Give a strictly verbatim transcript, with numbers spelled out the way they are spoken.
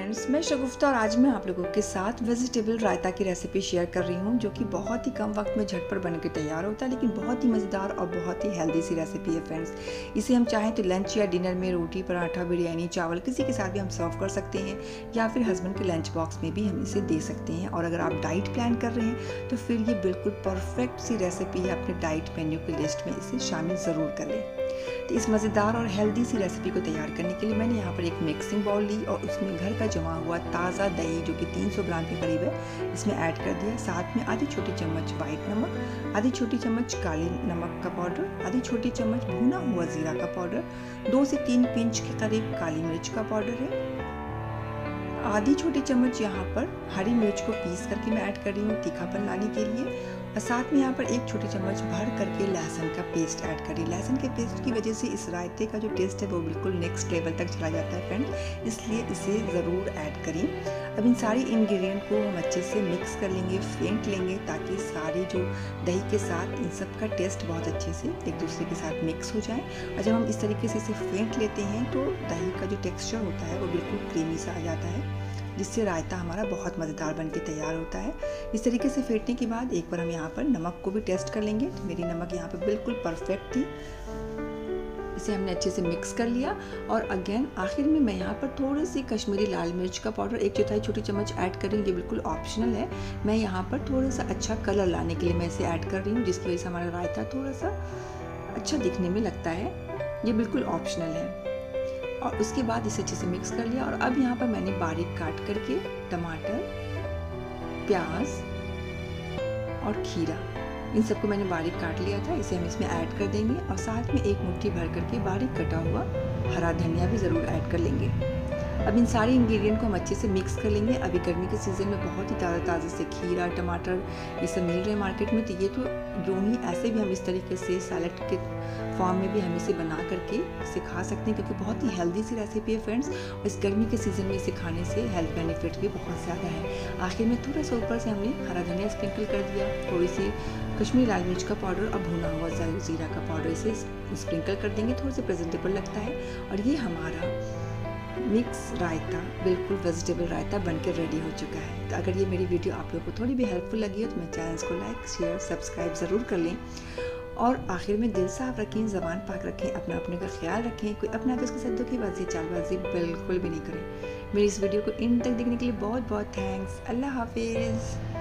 Friends, मैं शगुफ्ता और आज मैं आप लोगों के साथ वेजिटेबल रायता की रेसिपी शेयर कर रही हूँ, जो कि बहुत ही कम वक्त में झटपट बन के तैयार होता है, लेकिन बहुत ही मज़ेदार और बहुत ही हेल्दी सी रेसिपी है फ्रेंड्स। इसे हम चाहें तो लंच या डिनर में रोटी, पराठा, बिरयानी, चावल किसी के साथ भी हम सर्व कर सकते हैं, या फिर हस्बैंड के लंच बॉक्स में भी हम इसे दे सकते हैं। और अगर आप डाइट प्लान कर रहे हैं तो फिर ये बिल्कुल परफेक्ट सी रेसिपी है। अपने डाइट मेन्यू की लिस्ट में इसे शामिल ज़रूर कर लें। तो इस मज़ेदार और हेल्दी सी रेसिपी को तैयार करने के लिए मैंने यहाँ पर एक मिक्सिंग बाउल ली और उसमें घर का जमा हुआ ताज़ा दही, जो कि तीन सौ ग्राम के करीब है, इसमें ऐड कर दिया। साथ में आधी छोटी चम्मच वाइट नमक, आधी छोटी चम्मच काले नमक का पाउडर, आधी छोटी चम्मच भुना हुआ ज़ीरा का पाउडर, दो से तीन पिंच के करीब काली मिर्च का पाउडर है, आधी छोटी चम्मच यहाँ पर हरी मिर्च को पीस करके मैं ऐड कर रही हूँ तीखापन लाने के लिए, और साथ में यहाँ पर एक छोटी चम्मच भर करके लहसुन का पेस्ट ऐड करिए। लहसुन के पेस्ट की वजह से इस रायते का जो टेस्ट है वो बिल्कुल नेक्स्ट लेवल तक चला जाता है फ्रेंड, इसलिए इसे ज़रूर ऐड करिए। अब इन सारी इंग्रेडिएंट को हम अच्छे से मिक्स कर लेंगे, फेंट लेंगे, ताकि सारी जो दही के साथ इन सब का टेस्ट बहुत अच्छे से एक दूसरे के साथ मिक्स हो जाए। और जब हम इस तरीके से इसे फेंट लेते हैं तो दही का जो टेक्स्चर होता है वो बिल्कुल क्रीमी सा आ जाता है, जिससे रायता हमारा बहुत मज़ेदार बनके तैयार होता है। इस तरीके से फेंटने के बाद एक बार हम यहाँ पर नमक को भी टेस्ट कर लेंगे। तो मेरी नमक यहाँ पर बिल्कुल परफेक्ट थी। इसे हमने अच्छे से मिक्स कर लिया और अगेन आखिर में मैं यहाँ पर थोड़ी सी कश्मीरी लाल मिर्च का पाउडर एक चौथाई छोटी चम्मच ऐड कर रही हूँ। ये बिल्कुल ऑप्शनल है, मैं यहाँ पर थोड़ा सा अच्छा कलर लाने के लिए मैं इसे ऐड कर रही हूँ, जिसकी वजह से हमारा रायता थोड़ा सा अच्छा दिखने में लगता है। ये बिल्कुल ऑप्शनल है। और उसके बाद इसे अच्छे से मिक्स कर लिया। और अब यहाँ पर मैंने बारीक काट करके टमाटर, प्याज और खीरा, इन सबको मैंने बारीक काट लिया था, इसे हम इसमें ऐड कर देंगे। और साथ में एक मुट्ठी भर करके बारीक कटा हुआ हरा धनिया भी ज़रूर ऐड कर लेंगे। अब इन सारे इंग्रेडिएंट को हम अच्छे से मिक्स कर लेंगे। अभी गर्मी के सीज़न में बहुत ही ताज़ा ताज़ा से खीरा, टमाटर ये सब मिल रहे हैं मार्केट में, तो ये तो यूँ ही ऐसे भी हम इस तरीके से सैलेड के फॉर्म में भी हम इसे बना करके इसे खा सकते हैं, क्योंकि बहुत ही हेल्दी सी रेसिपी है फ्रेंड्स। और इस गर्मी के सीज़न में इसे खाने से हेल्थ बेनिफिट भी बहुत ज़्यादा है। आखिर में थोड़ा सा ऊपर से हमने हरा धनिया स्प्रिंकल कर दिया, थोड़ी सी कश्मीरी लाल मिर्च का पाउडर और भुना हुआ ज़ीरा का पाउडर इसे स्प्रिंकल कर देंगे, थोड़ा सा प्रेजेंटेबल लगता है। और ये हमारा मिक्स रायता, बिल्कुल वेजिटेबल रायता बनकर रेडी हो चुका है। तो अगर ये मेरी वीडियो आप लोगों को थोड़ी भी हेल्पफुल लगी हो तो मेरे चैनल को लाइक, शेयर, सब्सक्राइब ज़रूर कर लें। और आखिर में दिल साफ रखें, ज़बान पाक रखें, अपना अपने का ख्याल रखें। कोई अपना तो उसके साथ धोखेबाजी, चालबाजी बिल्कुल भी नहीं करें। मेरी इस वीडियो को इन तक देखने के लिए बहुत बहुत थैंक्स। अल्लाह हाफिज़।